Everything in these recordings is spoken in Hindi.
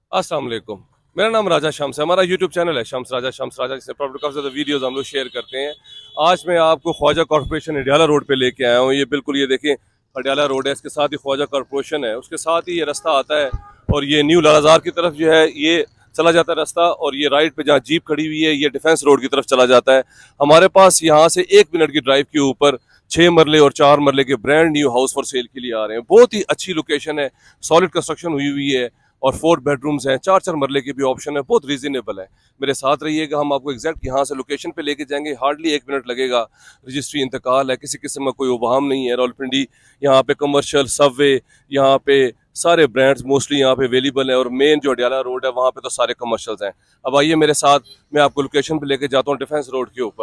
अस्सलाम वालेकुम। मेरा नाम राजा शम्स है। हमारा यूट्यूब चैनल है शम्स राजा जिससे प्रॉपर्टी काफ़ी ज़्यादा वीडियोज़ हम लोग शेयर करते हैं। आज मैं आपको ख्वाजा कॉर्पोरेशन अडियाला रोड पे लेके आया हूँ। ये बिल्कुल ये देखें अडियाला रोड है, इसके साथ ही ख्वाजा कॉर्पोरेशन है, उसके साथ ही ये रास्ता आता है और ये न्यू लालाजार की तरफ जो है ये चला जाता है रास्ता, और ये राइट पे जहाँ जीप खड़ी हुई है ये डिफेंस रोड की तरफ चला जाता है। हमारे पास यहाँ से 1 मिनट की ड्राइव के ऊपर 6 मरले और 4 मरले के brand new house for sale के लिए आ रहे हैं। बहुत ही अच्छी लोकेशन है, सॉलिड कंस्ट्रक्शन हुई हुई है और 4 बेडरूम्स हैं, 4 4 मरले के भी ऑप्शन है, बहुत रीजनेबल है। मेरे साथ रहिएगा, हम आपको एग्जैक्ट यहाँ से लोकेशन पे लेके जाएंगे। हार्डली 1 मिनट लगेगा। रजिस्ट्री इंतकाल है, किसी किस्म का कोई उबाहम नहीं है। रावलपिंडी यहाँ पे कमर्शियल सबवे, यहाँ पे सारे ब्रांड्स मोस्टली यहाँ पे अवेलेबल है, और मेन जो अडियाला रोड है वहाँ पे तो सारे कमर्शियल्स हैं। अब आइए मेरे साथ, मैं आपको लोकेशन पे लेके जाता हूँ डिफेंस रोड के ऊपर।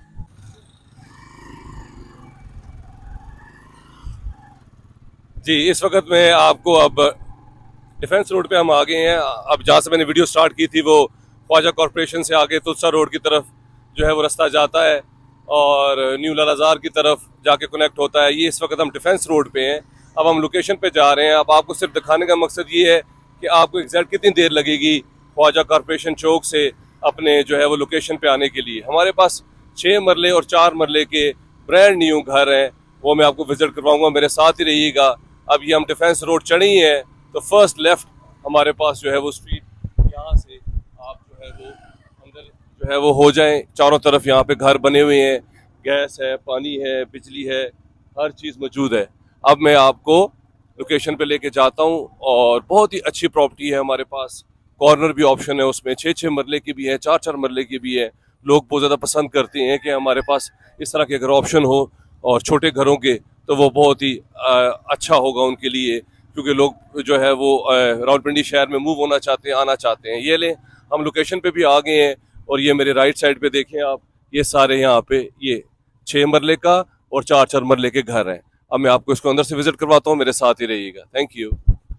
जी, इस वक्त मैं आपको अब डिफेंस रोड पे हम आ गए हैं। अब जहाँ से मैंने वीडियो स्टार्ट की थी वो ख्वाजा कॉर्पोरेशन से आगे तुलसा रोड की तरफ जो है वो रास्ता जाता है और न्यू लालाजार की तरफ जाके कनेक्ट होता है। ये इस वक्त हम डिफेंस रोड पे हैं। अब हम लोकेशन पे जा रहे हैं। अब आपको सिर्फ दिखाने का मकसद ये है कि आपको एग्जैक्ट कितनी देर लगेगी ख्वाजा कॉर्पोरेशन चौक से अपने जो है वो लोकेशन पे आने के लिए। हमारे पास 6 मरले और 4 मरले के ब्रांड न्यू घर हैं, वो मैं आपको विजिट करवाऊंगा। मेरे साथ ही रहिएगा। अब ये हम डिफेंस रोड चढ़े ही हैं तो फर्स्ट लेफ्ट हमारे पास जो है वो स्ट्रीट, यहाँ से आप जो है वो अंदर जो है वो हो जाएं। चारों तरफ यहाँ पे घर बने हुए हैं, गैस है, पानी है, बिजली है, हर चीज़ मौजूद है। अब मैं आपको लोकेशन पे लेके जाता हूँ, और बहुत ही अच्छी प्रॉपर्टी है हमारे पास। कॉर्नर भी ऑप्शन है उसमें, 6 6 मरले की भी है, 4 4 मरले की भी है। लोग बहुत ज़्यादा पसंद करते हैं कि हमारे पास इस तरह के अगर ऑप्शन हो और छोटे घरों के, तो वो बहुत ही अच्छा होगा उनके लिए, क्योंकि लोग जो है वो रावलपिंडी शहर में मूव होना चाहते हैं, आना चाहते हैं। ये लें, हम लोकेशन पे भी आ गए हैं, और ये मेरे राइट साइड पे देखें आप, ये सारे यहाँ पे ये 6 मरले का और 4 4 मरले के घर हैं। अब मैं आपको इसको अंदर से विजिट करवाता हूँ, मेरे साथ ही रहिएगा। Thank you.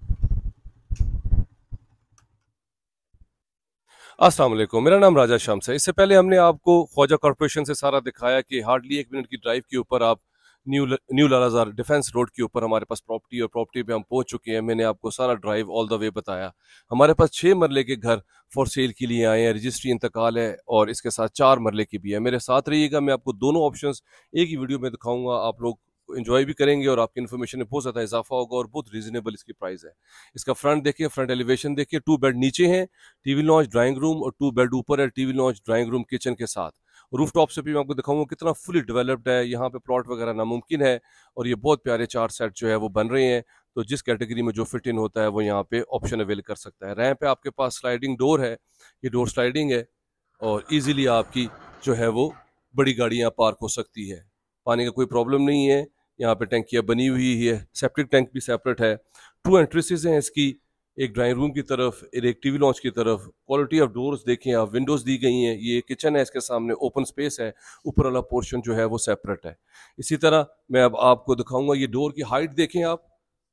अस्सलाम वालेकुम। मेरा नाम राजा शम्स है। इससे पहले हमने आपको ख्वाजा कॉर्पोरेशन से सारा दिखाया कि हार्डली 1 मिनट की ड्राइव के ऊपर आप न्यू लालाजार डिफेंस रोड के ऊपर हमारे पास प्रॉपर्टी, और प्रॉपर्टी पे हम पहुंच चुके हैं। मैंने आपको सारा ड्राइव ऑल द वे बताया। हमारे पास 6 मरले के घर फॉर सेल के लिए आए हैं, रजिस्ट्री इंतकाल है, और इसके साथ 4 मरले की भी है। मेरे साथ रहिएगा, मैं आपको दोनों ऑप्शंस एक ही वीडियो में दिखाऊंगा। आप लोग इन्जॉय भी करेंगे और आपकी इन्फॉर्मेशन में बहुत ज़्यादा इजाफा होगा, और बहुत रीजनेबल इसकी प्राइस है। इसका फ्रंट देखिए, फ्रंट एलिवेशन देखिए, 2 बेड नीचे हैं, टीवी लॉन्च, ड्राइंग रूम, और 2 बेड ऊपर है, TV lounge, drawing room, kitchen के साथ। रूफ टॉप से भी मैं आपको दिखाऊंगा कितना फुली डेवलप्ड है। यहाँ पे प्लॉट वगैरह नामुमकिन है, और ये बहुत प्यारे 4 सेट जो है वो बन रहे हैं। तो जिस कैटेगरी में जो फिट इन होता है वो यहाँ पे ऑप्शन अवेल कर सकता है। रैंप पे आपके पास स्लाइडिंग डोर है, ये डोर स्लाइडिंग है, और इजीली आपकी जो है वो बड़ी गाड़ियाँ पार्क हो सकती है। पानी का कोई प्रॉब्लम नहीं है। यहाँ पे टैंकियाँ बनी हुई है, सेप्टिक टैंक भी सेपरेट है। 2 एंट्रेंसेस हैं इसकी, एक ड्राइंग रूम की तरफ और एक टीवी लॉन्च की तरफ। क्वालिटी ऑफ डोर्स देखें आप, विंडोज़ दी गई हैं। ये किचन है, इसके सामने ओपन स्पेस है, ऊपर वाला पोर्शन जो है वो सेपरेट है। इसी तरह मैं अब आपको दिखाऊंगा, ये डोर की हाइट देखें आप,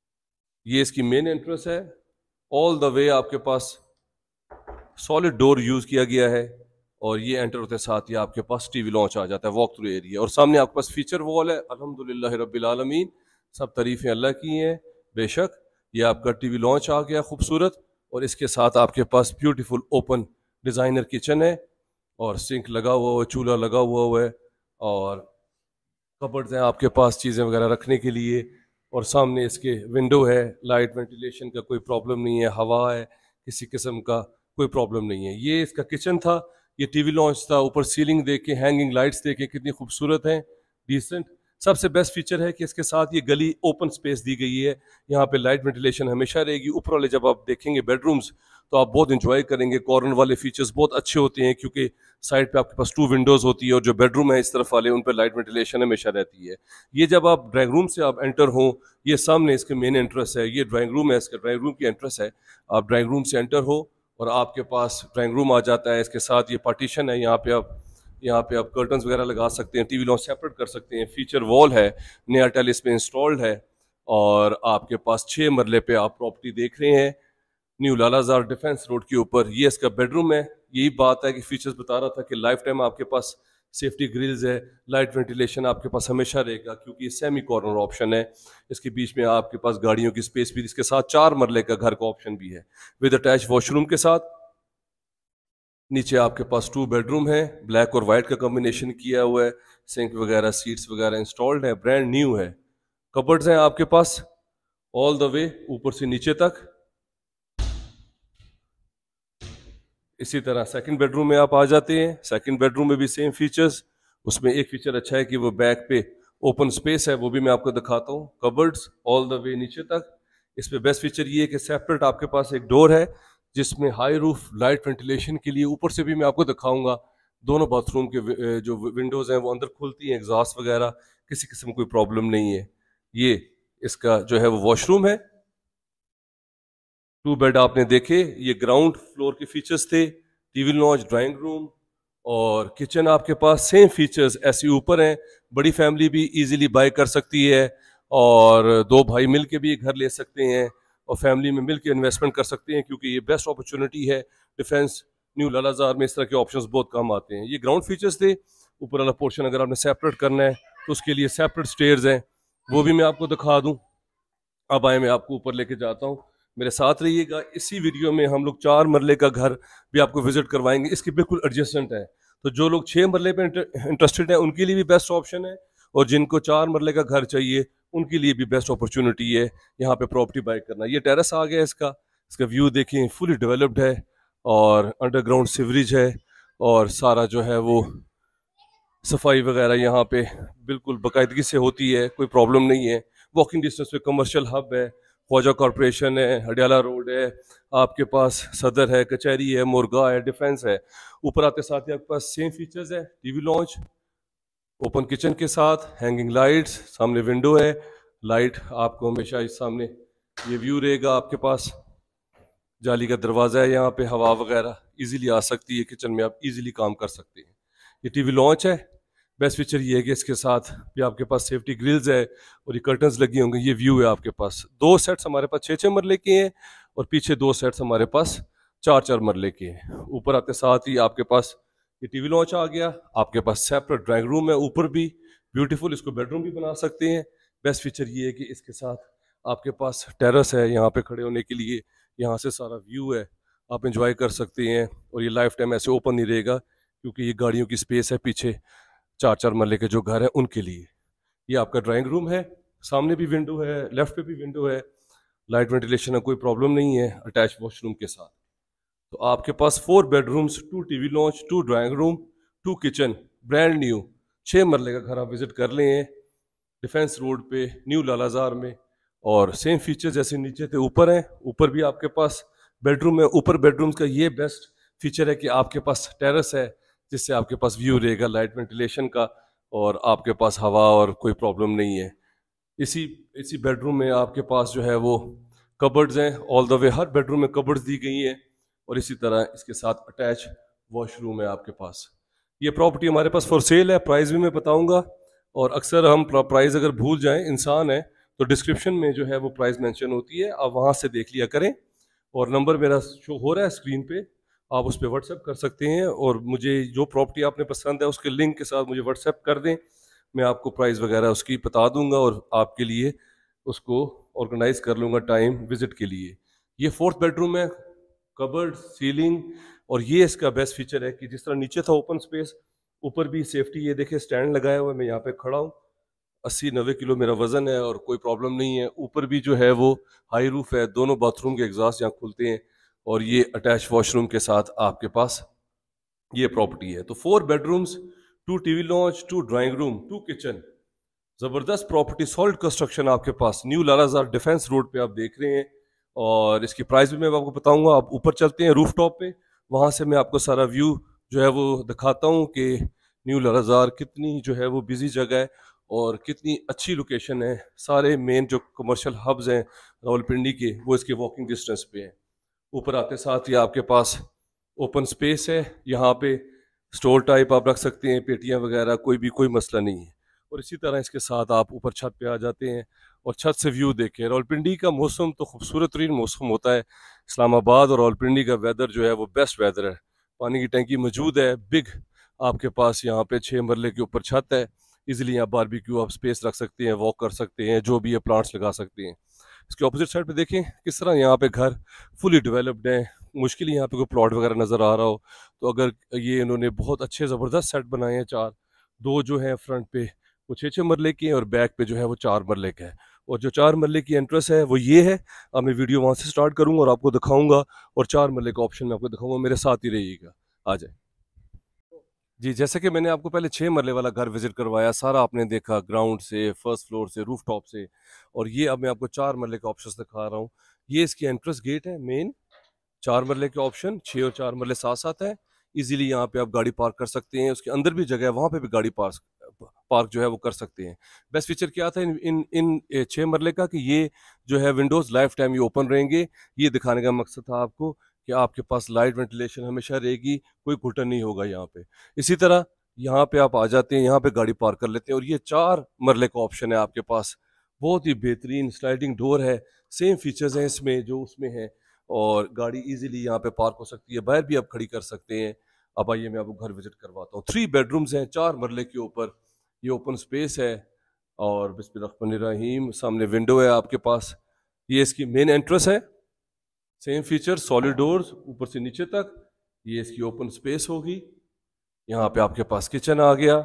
ये इसकी मेन एंट्रेंस है। ऑल द वे आपके पास सॉलिड डोर यूज़ किया गया है, और ये एंटर होते साथ ही आपके पास टीवी लॉन्च आ जाता है, वॉक थ्रू एरिया, और सामने आपके पास फीचर वॉल है। अल्हम्दुलिल्लाह रब्बिल आलमीन, सब तारीफ़ें अल्लाह की हैं। बेशक ये आपका टीवी लॉन्च आ गया खूबसूरत, और इसके साथ आपके पास ब्यूटीफुल ओपन डिज़ाइनर किचन है, और सिंक लगा हुआ है, चूल्हा लगा हुआ है, और कबर्ड्स हैं आपके पास चीज़ें वगैरह रखने के लिए। और सामने इसके विंडो है, लाइट वेंटिलेशन का कोई प्रॉब्लम नहीं है, हवा है, किसी किस्म का कोई प्रॉब्लम नहीं है। ये इसका किचन था, ये टीवी लॉन्च था। ऊपर सीलिंग देखे, हैंगिंग लाइट्स देखे कितनी खूबसूरत हैं, डिसेंट। सबसे बेस्ट फीचर है कि इसके साथ ये गली ओपन स्पेस दी गई है, यहाँ पे लाइट वेंटिलेशन हमेशा रहेगी। ऊपर वाले जब आप देखेंगे बेडरूम्स, तो आप बहुत इंजॉय करेंगे। कॉर्नर वाले फीचर्स बहुत अच्छे होते हैं, क्योंकि साइड पे आपके पास 2 विंडोज़ होती है, और जो बेडरूम है इस तरफ वाले, उन पर लाइट वेंटिलेशन हमेशा रहती है। ये जब आप ड्राइंग रूम से आप एंटर हों, ये सामने इसके मेन एंट्रेंस है, ये ड्राइंग रूम है, इसका ड्राइंग रूम की एंट्रेंस है। आप ड्राइंग रूम से एंटर हो और आपके पास ड्राइंग रूम आ जाता है। इसके साथ ये पार्टीशन है, यहाँ पे आप कर्टन्स वगैरह लगा सकते हैं, टीवी लॉन्च सेपरेट कर सकते हैं। फीचर वॉल है, नया टाइल इसमें इंस्टॉल्ड है, और आपके पास 6 मरले पे आप प्रॉपर्टी देख रहे हैं न्यू लालाजार डिफेंस रोड के ऊपर। ये इसका बेडरूम है। यही बात है कि फीचर्स बता रहा था कि लाइफ टाइम आपके पास सेफ्टी ग्रिल्स है, लाइट वेंटिलेशन आपके पास हमेशा रहेगा क्योंकि ये सेमी कॉर्नर ऑप्शन है। इसके बीच में आपके पास गाड़ियों की स्पेस भी, इसके साथ 4 मरले का घर का ऑप्शन भी है विद अटैच वॉशरूम के साथ। नीचे आपके पास 2 बेडरूम है, ब्लैक और वाइट का कॉम्बिनेशन किया हुआ है, सिंक वगैरह सीट्स वगैरह इंस्टॉल्ड है, ब्रांड न्यू है। कबर्ड्स हैं आपके पास ऑल द वे ऊपर से नीचे तक। इसी तरह सेकंड बेडरूम में आप आ जाते हैं, सेकंड बेडरूम में भी सेम फीचर्स। उसमें एक फीचर अच्छा है कि वो बैक पे ओपन स्पेस है, वो भी मैं आपको दिखाता हूँ। कबर्ड्स ऑल द वे नीचे तक। इसमें बेस्ट फीचर ये है कि सेपरेट आपके पास एक डोर है जिसमें हाई रूफ लाइट वेंटिलेशन के लिए, ऊपर से भी मैं आपको दिखाऊंगा, दोनों बाथरूम के जो विंडोज हैं वो अंदर खुलती हैं, एग्जॉस्ट वगैरह किसी किस्म कोई प्रॉब्लम नहीं है। ये इसका जो है वो वॉशरूम है। 2 बेड आपने देखे, ये ग्राउंड फ्लोर के फीचर्स थे। टीवी लॉन्च, ड्राइंग रूम और किचन आपके पास सेम फीचर्स ऐसे ऊपर हैं। बड़ी फैमिली भी इजीली बाय कर सकती है और 2 भाई मिल के भी ये घर ले सकते हैं और फैमिली में मिल के इन्वेस्टमेंट कर सकते हैं क्योंकि ये बेस्ट अपॉर्चुनिटी है। डिफेंस न्यू लालाजार में इस तरह के ऑप्शंस बहुत कम आते हैं। ये ग्राउंड फीचर्स थे। ऊपर वाला पोर्शन अगर आपने सेपरेट करना है तो उसके लिए सेपरेट स्टेयर्स हैं, वो भी मैं आपको दिखा दूं। अब आए, मैं आपको ऊपर लेके जाता हूँ, मेरे साथ रहिएगा। इसी वीडियो में हम लोग 4 मरले का घर भी आपको विजिट करवाएंगे, इसके बिल्कुल एडजेसेंट है। तो जो लोग 6 मरले पे इंटरेस्टेड हैं उनके लिए भी बेस्ट ऑप्शन है, और जिनको 4 मरले का घर चाहिए उनके लिए भी बेस्ट अपॉर्चुनिटी है यहाँ पे प्रॉपर्टी बाय करना। ये टेरेस आ गया इसका, इसका व्यू देखिए, फुली डेवलप्ड है और अंडरग्राउंड सीवरेज है और सारा जो है वो सफाई वगैरह यहाँ पे बिल्कुल बाकायदगी से होती है, कोई प्रॉब्लम नहीं है। वॉकिंग डिस्टेंस पे कमर्शियल हब है, ख्वाजा कॉरपोरेशन है, हडियाला रोड है, आपके पास सदर है, कचहरी है, मुर्गा है, डिफेंस है। ऊपर आते साथ ही आपके पास सेम फीचर्स है, टीवी लॉन्च, ओपन किचन के साथ, हैंगिंग लाइट्स, सामने विंडो है, लाइट आपको हमेशा इस सामने ये व्यू रहेगा आपके पास। जाली का दरवाज़ा है, यहाँ पे हवा वगैरह इजीली आ सकती है, किचन में आप इजीली काम कर सकते हैं। ये टीवी लॉन्च है। बेस्ट फीचर ये है कि इसके साथ भी आपके पास सेफ्टी ग्रिल्स है और ये कर्टन्स लगी होंगे। ये व्यू है आपके पास। 2 सेट्स हमारे पास 6-6 मरले के हैं और पीछे 2 सेट्स हमारे पास 4-4 मरले के हैं। ऊपर आते साथ ही आपके पास ये टीवी लॉन्च आ गया। आपके पास सेपरेट ड्राइंग रूम है ऊपर भी, ब्यूटीफुल, इसको बेडरूम भी बना सकते हैं। बेस्ट फीचर ये है कि इसके साथ आपके पास टेरेस है, यहाँ पे खड़े होने के लिए, यहाँ से सारा व्यू है, आप इंजॉय कर सकते हैं। और ये लाइफ टाइम ऐसे ओपन नहीं रहेगा क्योंकि ये गाड़ियों की स्पेस है पीछे, 4-4 मरले के जो घर है उनके लिए। ये आपका ड्राइंग रूम है, सामने भी विंडो है, लेफ्ट पे भी विंडो है, लाइट वेंटिलेशन का कोई प्रॉब्लम नहीं है, अटैच वॉशरूम के साथ। तो आपके पास 4 bedrooms, 2 TV lounge, 2 drawing room, 2 kitchen, brand new 6 मरले का घर आप विजिट कर लें डिफेंस रोड पे न्यू लालाजार में। और सेम फीचर जैसे नीचे थे ऊपर हैं, ऊपर भी आपके पास बेडरूम है। ऊपर बेडरूम्स का ये बेस्ट फीचर है कि आपके पास टेरेस है जिससे आपके पास व्यू रहेगा लाइट वेंटिलेशन का और आपके पास हवा और कोई प्रॉब्लम नहीं है। इसी इसी बेडरूम में आपके पास जो है वो कबर्ड्स हैं ऑल द वे, हर बेडरूम में कबर्ड्स दी गई हैं और इसी तरह इसके साथ अटैच वॉशरूम है आपके पास। ये प्रॉपर्टी हमारे पास फॉर सेल है, प्राइस भी मैं बताऊंगा। और अक्सर हम प्राइस अगर भूल जाएं, इंसान है, तो डिस्क्रिप्शन में जो है वो प्राइस मेंशन होती है, आप वहां से देख लिया करें। और नंबर मेरा शो हो रहा है स्क्रीन पे, आप उस पर व्हाट्सएप कर सकते हैं और मुझे जो प्रॉपर्टी आपने पसंद है उसके लिंक के साथ मुझे व्हाट्सएप कर दें, मैं आपको प्राइस वगैरह उसकी बता दूंगा और आपके लिए उसको ऑर्गेनाइज कर लूँगा टाइम विजिट के लिए। ये 4th बेडरूम है, कबर्ड, सीलिंग, और ये इसका बेस्ट फीचर है कि जिस तरह नीचे था ओपन स्पेस, ऊपर भी सेफ्टी, ये देखिए स्टैंड लगाया हुआ है, मैं यहाँ पे खड़ा हूँ, 80-90 किलो मेरा वजन है और कोई प्रॉब्लम नहीं है। ऊपर भी जो है वो हाई रूफ है, दोनों बाथरूम के एग्जॉस्ट यहाँ खुलते हैं और ये अटैच वॉशरूम के साथ आपके पास ये प्रॉपर्टी है। तो 4 bedrooms, 2 TV lounge, 2 drawing room, 2 kitchen, जबरदस्त प्रॉपर्टी, सॉलिड कंस्ट्रक्शन आपके पास न्यू लालाजार डिफेंस रोड पे आप देख रहे हैं। और इसकी प्राइस भी मैं आपको बताऊंगा। आप ऊपर चलते हैं रूफ टॉप पे, वहां से मैं आपको सारा व्यू जो है वो दिखाता हूँ कि न्यू लालाजार कितनी जो है वो बिजी जगह है और कितनी अच्छी लोकेशन है। सारे मेन जो कमर्शियल हब्स हैं रावलपिंडी के, वो इसके वॉकिंग डिस्टेंस पे हैं। ऊपर आते साथ ही आपके पास ओपन स्पेस है, यहाँ पे स्टोर टाइप आप रख सकते हैं, पेटियाँ वगैरह, कोई मसला नहीं है। और इसी तरह इसके साथ आप ऊपर छत पे आ जाते हैं और छत से व्यू देखें। रावलपिंडी का मौसम तो खूबसूरत तरीन मौसम होता है। इस्लामाबाद और रावलपिंडी का वेदर जो है वो बेस्ट वेदर है। पानी की टंकी मौजूद है, बिग आपके पास यहाँ पे 6 मरले के ऊपर छत है। इजीली यहाँ बारबेक्यू आप स्पेस रख सकते हैं, वॉक कर सकते हैं, जो भी है प्लांट्स लगा सकते हैं। इसके ऑपोजिट साइड पे देखें किस तरह यहाँ पे घर फुली डेवलप्ड है। मुश्किल ही यहाँ पे कोई प्लॉट वगैरह नज़र आ रहा हो, तो अगर ये इन्होंने बहुत अच्छे ज़बरदस्त सेट बनाए हैं। चार, दो जो है फ्रंट पे वो 6 6 मरले के हैं और बैक पे जो है वो 4 मरले का है। और जो 4 मरले की एंट्रेंस है वो ये है। अब मैं वीडियो वहाँ से स्टार्ट करूँगा और आपको दिखाऊंगा, और 4 मरले का ऑप्शन मैं आपको दिखाऊंगा, मेरे साथ ही रहिएगा। आ जाए जी। जैसे कि मैंने आपको पहले 6 मरले वाला घर विजिट करवाया, सारा आपने देखा, ग्राउंड से, फर्स्ट फ्लोर से, रूफ टॉप से। और ये अब मैं आपको 4 मरले का ऑप्शन दिखा रहा हूँ। ये इसकी एंट्रेंस गेट है मेन। 4 मरले के ऑप्शन, 6 और 4 मरले साथ साथ है। इजीली यहाँ पे आप गाड़ी पार्क कर सकते हैं, उसके अंदर भी जगह है, वहाँ पे भी गाड़ी पार्क पार्क जो है वो कर सकते हैं। बेस्ट फीचर क्या था इन इन इन 6 मरले का, कि ये जो है विंडोज लाइफ टाइम ये ओपन रहेंगे। ये दिखाने का मकसद था आपको कि आपके पास लाइट वेंटिलेशन हमेशा रहेगी, कोई घुटन नहीं होगा यहाँ पे। इसी तरह यहाँ पे आप आ जाते हैं, यहाँ पे गाड़ी पार्क कर लेते हैं। और ये 4 मरले का ऑप्शन है आपके पास। बहुत ही बेहतरीन स्लाइडिंग डोर है, सेम फीचर्स हैं इसमें जो उसमें है। और गाड़ी इजीली यहाँ पे पार्क हो सकती है, बाहर भी आप खड़ी कर सकते हैं। अब आइए मैं आपको घर विजिट करवाता हूँ। 3 बेडरूम्स हैं 4 मरले के ऊपर। ये ओपन स्पेस है। और बिस्मिल्लाहिर्रहमानिर्रहीम, सामने विंडो है आपके पास। ये इसकी मेन एंट्रेंस है। सेम फीचर, सॉलिड डोर्स ऊपर से नीचे तक। ये इसकी ओपन स्पेस होगी। यहाँ पे आपके पास किचन आ गया।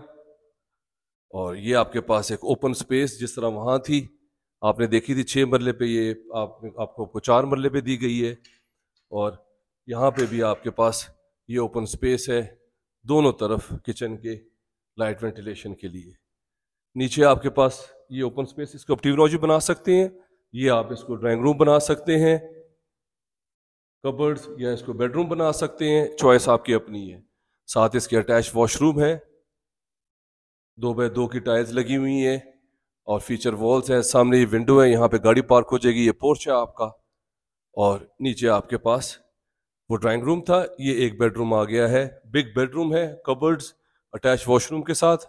और ये आपके पास एक ओपन स्पेस जिस तरह वहाँ थी, आपने देखी थी 6 मरले पे, ये आपको 4 मरले पे दी गई है। और यहाँ पे भी आपके पास ये ओपन स्पेस है, दोनों तरफ किचन के लाइट वेंटिलेशन के लिए। नीचे आपके पास ये ओपन स्पेस, इसको आप टीवी लॉजी बना सकते हैं, ये आप इसको ड्राइंग रूम बना सकते हैं, कबर्ड्स, या इसको बेडरूम बना सकते हैं, चॉइस आपकी अपनी है। साथ इसके अटैच वॉशरूम है, 2x2 की टाइल्स लगी हुई है। और फीचर वॉल्स है, सामने ये विंडो है, यहाँ पे गाड़ी पार्क हो जाएगी। ये पोर्च है आपका। और नीचे आपके पास वो ड्राइंग रूम था, ये एक बेडरूम आ गया है, बिग बेडरूम है, कबर्ड्स, अटैच वॉशरूम के साथ।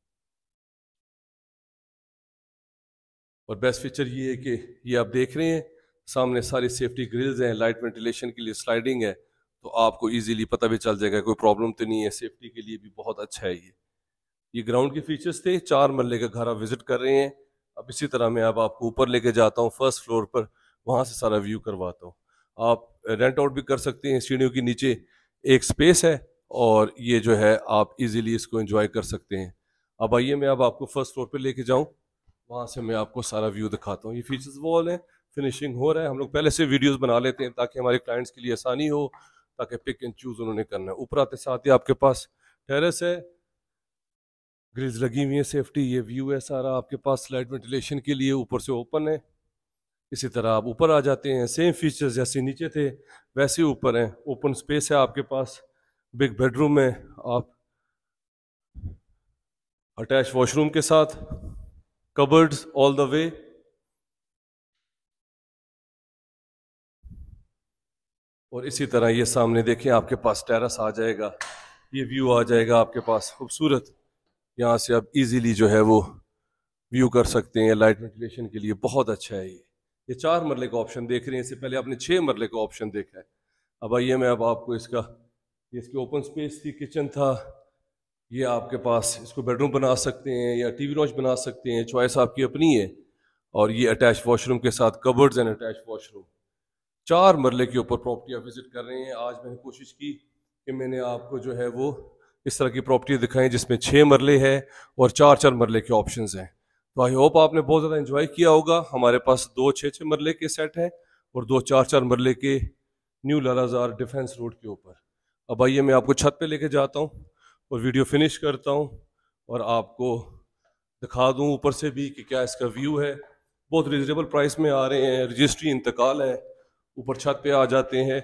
और बेस्ट फीचर ये है कि ये आप देख रहे हैं सामने सारी सेफ्टी ग्रिल्स हैं, लाइट वेंटिलेशन के लिए स्लाइडिंग है, तो आपको इजीली पता भी चल जाएगा, कोई प्रॉब्लम तो नहीं है। सेफ्टी के लिए भी बहुत अच्छा है ये ग्राउंड के फीचर्स थे। 4 मरले का घर आप विजिट कर रहे हैं। अब इसी तरह मैं अब आपको ऊपर लेके जाता हूँ फर्स्ट फ्लोर पर, वहाँ से सारा व्यू करवाता हूँ। आप रेंट आउट भी कर सकते हैं, सीढ़ियों के नीचे एक स्पेस है, और ये जो है आप इजीली इसको एंजॉय कर सकते हैं। अब आइए मैं अब आपको फर्स्ट फ्लोर पे लेके जाऊँ, वहाँ से मैं आपको सारा व्यू दिखाता हूँ। ये फीचर्स वॉल है, फिनिशिंग हो रहा है। हम लोग पहले से वीडियोस बना लेते हैं ताकि हमारे क्लाइंट्स के लिए आसानी हो, ताकि पिक एंड चूज उन्होंने करना है। ऊपर आते साथ ही आपके पास टेरेस है, ग्रिल्स लगी हुई है, सेफ्टी। ये व्यू है सारा आपके पास लाइट वेंटिलेशन के लिए, ऊपर से ओपन है। इसी तरह आप ऊपर आ जाते हैं, सेम फीचर्स जैसे नीचे थे वैसे ही ऊपर हैं। ओपन स्पेस है आपके पास, बिग बेडरूम है, आप अटैच वॉशरूम के साथ, कबर्ड्स ऑल द वे। और इसी तरह ये सामने देखें आपके पास टेरेस आ जाएगा, ये व्यू आ जाएगा आपके पास खूबसूरत। यहाँ से आप इजीली जो है वो व्यू कर सकते हैं, लाइट वेंटिलेशन के लिए बहुत अच्छा है ये 4 मरले का ऑप्शन देख रहे हैं, इससे पहले आपने 6 मरले का ऑप्शन देखा है। अब आइए मैं अब आपको इसका, ये इसकी ओपन स्पेस थी, किचन था, ये आपके पास इसको बेडरूम बना सकते हैं या टीवी लॉन्च बना सकते हैं, चॉइस आपकी अपनी है। और ये अटैच वॉशरूम के साथ कबर्ड्स एंड अटैच वॉशरूम। 4 मरले के ऊपर प्रॉपर्टी आप विजिट कर रहे हैं। आज मैंने कोशिश की कि मैंने आपको जो है वो इस तरह की प्रॉपर्टी दिखाएं जिसमें 6 मरले है और 4 4 मरले के ऑप्शंस हैं। तो आई होप आपने बहुत ज़्यादा एंजॉय किया होगा। हमारे पास 2 6 6 मरले के सेट हैं और 2 4 4 मरले के न्यू लालाजार डिफेंस रोड के ऊपर। अब आइए मैं आपको छत पे लेके जाता हूँ और वीडियो फिनिश करता हूँ और आपको दिखा दूँ ऊपर से भी कि क्या इसका व्यू है। बहुत रिजनेबल प्राइस में आ रहे हैं, रजिस्ट्री इंतकाल है। ऊपर छत पे आ जाते हैं,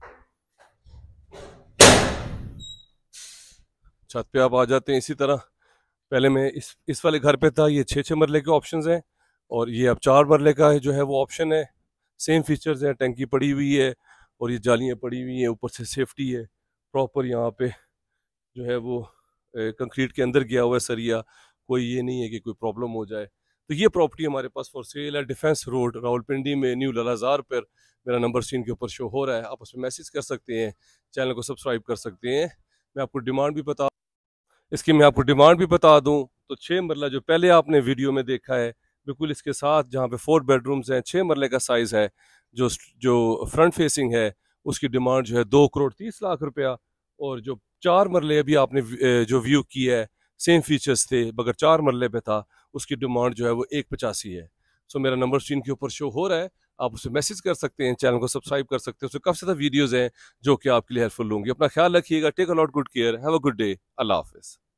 छत पे आप आ जाते हैं। इसी तरह पहले मैं इस वाले घर पे था, ये 6 6 मरले के ऑप्शंस हैं और ये अब 4 मरले का है जो है वो ऑप्शन है। सेम फीचर्स हैं, टंकी पड़ी हुई है और ये जालियाँ पड़ी हुई हैं, ऊपर से सेफ्टी है प्रॉपर। यहाँ पे जो है वो कंक्रीट के अंदर गया हुआ है सरिया, कोई ये नहीं है कि कोई प्रॉब्लम हो जाए। तो ये प्रॉपर्टी हमारे पास फॉर सेल है, डिफेंस रोड रावलपिंडी में, न्यू लालाजार पर। मेरा नंबर स्क्रीन के ऊपर शो हो रहा है, आप उसमें मैसेज कर सकते हैं, चैनल को सब्सक्राइब कर सकते हैं। मैं आपको डिमांड भी बता इसकी मैं आपको डिमांड भी बता दूं तो 6 मरला जो पहले आपने वीडियो में देखा है, बिल्कुल इसके साथ जहाँ पे 4 बेडरूम्स हैं, 6 मरले का साइज़ है, जो जो फ्रंट फेसिंग है उसकी डिमांड जो है 2 करोड़ 30 लाख रुपया। और जो 4 मरले अभी आपने जो व्यू की है, सेम फीचर्स थे मगर 4 मरले पे था, उसकी डिमांड जो है वो 185 है। सो मेरा नंबर स्क्रीन के ऊपर शो हो रहा है, आप उसे मैसेज कर सकते हैं, चैनल को सब्सक्राइब कर सकते हैं, उसमें काफ़ी ज़्यादा वीडियोज़ हैं जो कि आपके लिए हेल्पफुल होंगी। अपना ख्याल रखिएगा, take a lot good care, have a good day, अल्लाह हाफिज़।